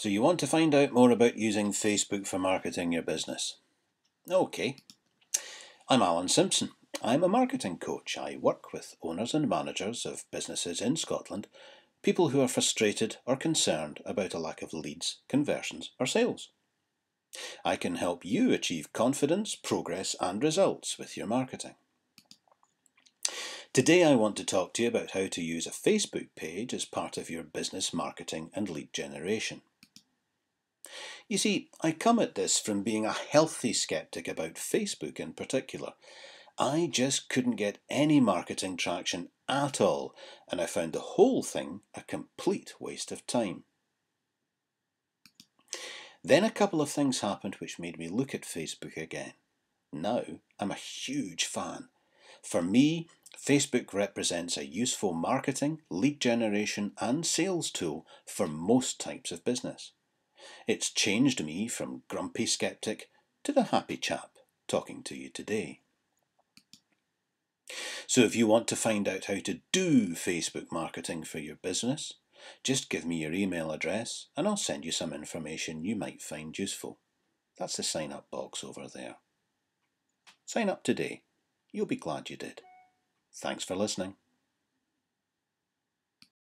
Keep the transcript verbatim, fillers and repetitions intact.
So you want to find out more about using Facebook for marketing your business? Okay. I'm Alan Simpson. I'm a marketing coach. I work with owners and managers of businesses in Scotland, people who are frustrated or concerned about a lack of leads, conversions or sales. I can help you achieve confidence, progress and results with your marketing. Today I want to talk to you about how to use a Facebook page as part of your business marketing and lead generation. You see, I come at this from being a healthy skeptic about Facebook in particular. I just couldn't get any marketing traction at all, and I found the whole thing a complete waste of time. Then a couple of things happened which made me look at Facebook again. Now I'm a huge fan. For me, Facebook represents a useful marketing, lead generation and sales tool for most types of business. It's changed me from grumpy skeptic to the happy chap talking to you today. So if you want to find out how to do Facebook marketing for your business, just give me your email address and I'll send you some information you might find useful. That's the sign up box over there. Sign up today. You'll be glad you did. Thanks for listening.